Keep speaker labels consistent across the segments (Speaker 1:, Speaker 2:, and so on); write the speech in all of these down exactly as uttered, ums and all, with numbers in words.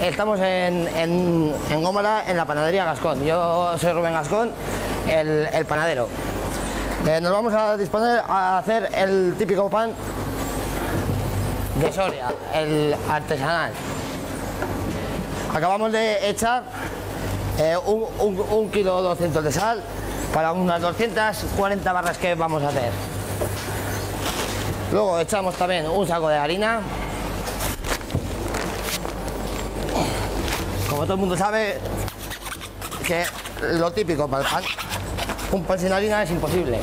Speaker 1: estamos en, en, en Gómara, en la panadería Gascón. Yo soy Rubén Gascón, el, el panadero. Eh, nos vamos a disponer a hacer el típico pan de Soria, el artesanal. Acabamos de echar eh, un, un, un kilo doscientos de sal para unas doscientas cuarenta barras que vamos a hacer. Luego echamos también un saco de harina. Como todo el mundo sabe que lo típico para el pan, un pan sin harina es imposible.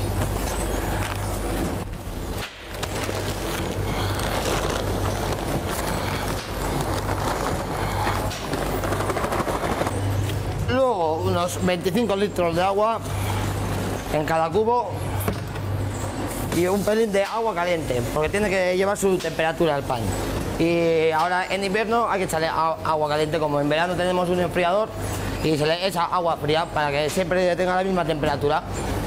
Speaker 1: Luego unos veinticinco litros de agua en cada cubo y un pelín de agua caliente, porque tiene que llevar su temperatura el pan. Y ahora en invierno hay que echarle agua caliente, como en verano tenemos un enfriador y se le echa agua fría para que siempre tenga la misma temperatura.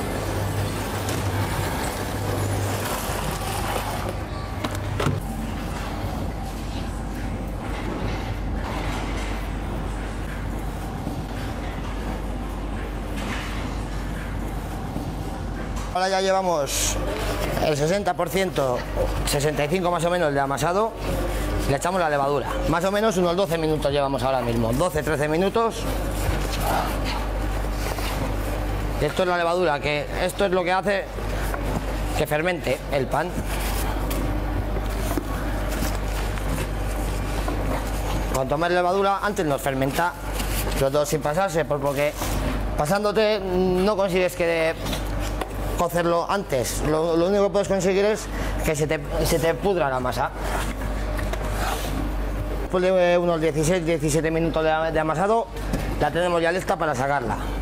Speaker 1: Ahora ya llevamos el sesenta por ciento, sesenta y cinco por ciento más o menos de amasado. Le echamos la levadura, más o menos unos doce minutos llevamos ahora mismo, doce trece minutos. Esto es la levadura, que esto es lo que hace que fermente el pan. Cuanto más levadura, antes nos fermenta, sobre todo sin pasarse, porque pasándote no consigues que de cocerlo antes, lo, lo único que puedes conseguir es que se te, se te pudra la masa. Después de unos dieciséis diecisiete minutos de, de amasado, la tenemos ya lista para sacarla.